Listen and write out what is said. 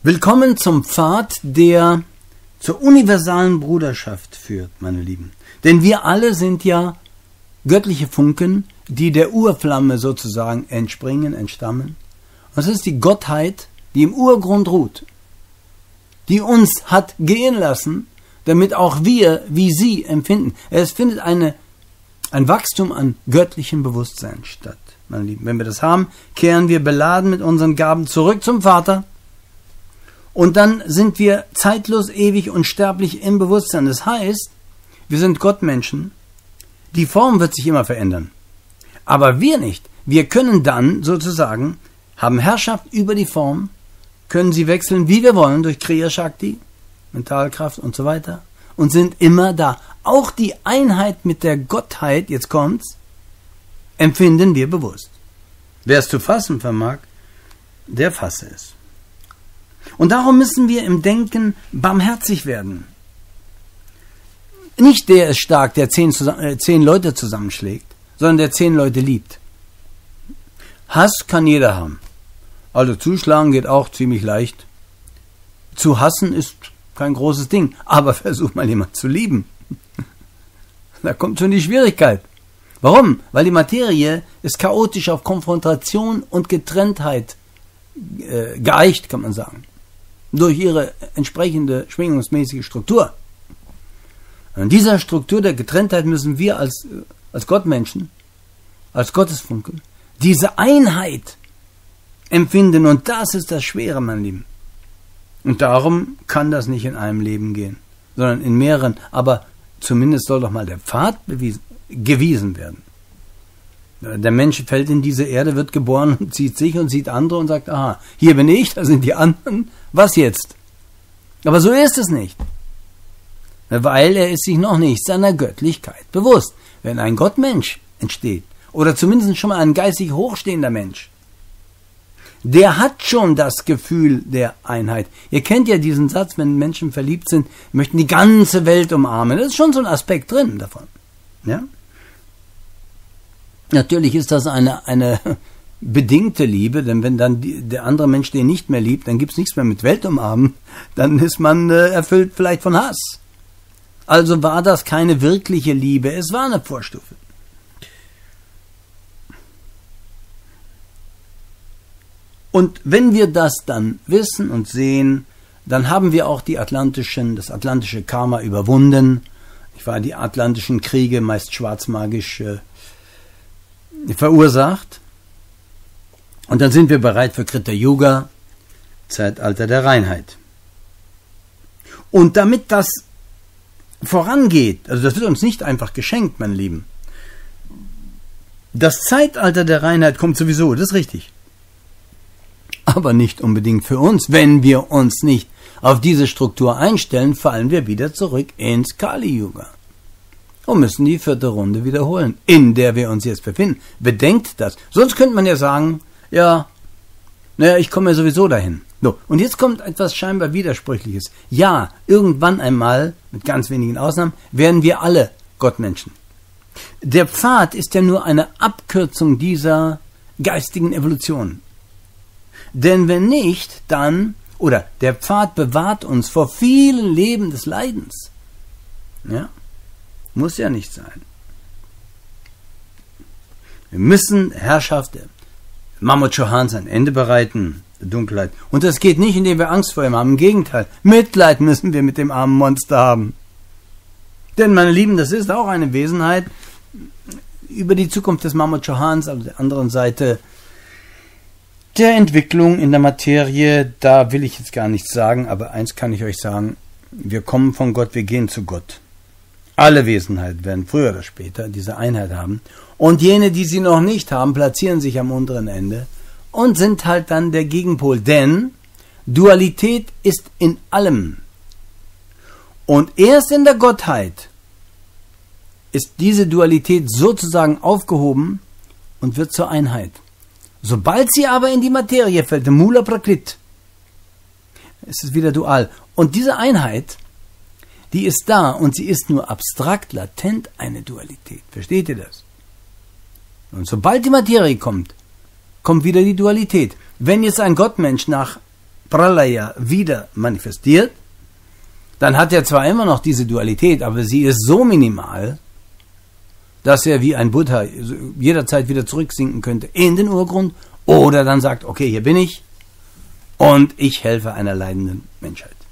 Willkommen zum Pfad, der zur universalen Bruderschaft führt, meine Lieben. Denn wir alle sind ja göttliche Funken, die der Urflamme sozusagen entspringen, entstammen. Und es ist die Gottheit, die im Urgrund ruht, die uns hat gehen lassen, damit auch wir, wie sie, empfinden. Es findet ein Wachstum an göttlichem Bewusstsein statt, meine Lieben. Wenn wir das haben, kehren wir beladen mit unseren Gaben zurück zum Vater. Und dann sind wir zeitlos, ewig und sterblich im Bewusstsein. Das heißt, wir sind Gottmenschen. Die Form wird sich immer verändern. Aber wir nicht. Wir können dann sozusagen, haben Herrschaft über die Form, können sie wechseln, wie wir wollen, durch Kriya Shakti, Mentalkraft und so weiter, und sind immer da. Auch die Einheit mit der Gottheit, jetzt kommt's, empfinden wir bewusst. Wer es zu fassen vermag, der fasse es. Und darum müssen wir im Denken barmherzig werden. Nicht der ist stark, der 10 Leute zusammenschlägt, sondern der 10 Leute liebt. Hass kann jeder haben. Also zuschlagen geht auch ziemlich leicht. Zu hassen ist kein großes Ding. Aber versuch mal jemanden zu lieben. Da kommt schon die Schwierigkeit. Warum? Weil die Materie ist chaotisch auf Konfrontation und Getrenntheit geeicht, kann man sagen. Durch ihre entsprechende schwingungsmäßige Struktur. In dieser Struktur der Getrenntheit müssen wir als Gottmenschen, als Gottesfunken, diese Einheit empfinden. Und das ist das Schwere, mein Lieben. Und darum kann das nicht in einem Leben gehen, sondern in mehreren. Aber zumindest soll doch mal der Pfad gewiesen werden. Der Mensch fällt in diese Erde, wird geboren und sieht sich und sieht andere und sagt, aha, hier bin ich, da sind die anderen, was jetzt? Aber so ist es nicht. Weil er ist sich noch nicht seiner Göttlichkeit bewusst. Wenn ein Gottmensch entsteht, oder zumindest schon mal ein geistig hochstehender Mensch, der hat schon das Gefühl der Einheit. Ihr kennt ja diesen Satz, wenn Menschen verliebt sind, möchten die ganze Welt umarmen. Das ist schon so ein Aspekt drin davon. Ja? Natürlich ist das eine bedingte Liebe, denn wenn dann der andere Mensch den nicht mehr liebt, dann gibt es nichts mehr mit Welt umarmen, dann ist man erfüllt vielleicht von Hass. Also war das keine wirkliche Liebe, es war eine Vorstufe. Und wenn wir das dann wissen und sehen, dann haben wir auch das atlantische Karma überwunden. Die atlantischen Kriege, meist schwarzmagisch verursacht. Und dann sind wir bereit für Krita Yuga, Zeitalter der Reinheit. Und damit das vorangeht, also das wird uns nicht einfach geschenkt, meine Lieben. Das Zeitalter der Reinheit kommt sowieso, das ist richtig. Aber nicht unbedingt für uns. Wenn wir uns nicht auf diese Struktur einstellen, fallen wir wieder zurück ins Kali-Yuga. Und müssen die 4. Runde wiederholen, in der wir uns jetzt befinden. Bedenkt das. Sonst könnte man ja sagen, ich komme ja sowieso dahin. So, und jetzt kommt etwas scheinbar Widersprüchliches. Ja, irgendwann einmal, mit ganz wenigen Ausnahmen, werden wir alle Gottmenschen. Der Pfad ist ja nur eine Abkürzung dieser geistigen Evolution. Denn wenn nicht, dann, oder der Pfad bewahrt uns vor vielen Leben des Leidens. Ja, muss ja nicht sein. Wir müssen Herrschaft der Mammut Chauhans ein Ende bereiten, der Dunkelheit. Und das geht nicht, indem wir Angst vor ihm haben. Im Gegenteil, Mitleid müssen wir mit dem armen Monster haben. Denn, meine Lieben, das ist auch eine Wesenheit über die Zukunft des Mammut Chauhans, auf der anderen Seite der Entwicklung in der Materie, da will ich jetzt gar nichts sagen, aber eins kann ich euch sagen, wir kommen von Gott, wir gehen zu Gott. Alle Wesenheiten werden früher oder später diese Einheit haben und jene, die sie noch nicht haben, platzieren sich am unteren Ende und sind halt dann der Gegenpol, denn Dualität ist in allem. Und erst in der Gottheit ist diese Dualität sozusagen aufgehoben und wird zur Einheit. Sobald sie aber in die Materie fällt, Mula Prakrit, ist es wieder dual. Und diese Einheit, die ist da und sie ist nur abstrakt, latent eine Dualität. Versteht ihr das? Und sobald die Materie kommt, kommt wieder die Dualität. Wenn jetzt ein Gottmensch nach Pralaya wieder manifestiert, dann hat er zwar immer noch diese Dualität, aber sie ist so minimal, dass er wie ein Buddha jederzeit wieder zurücksinken könnte in den Urgrund oder dann sagt, okay, hier bin ich und ich helfe einer leidenden Menschheit.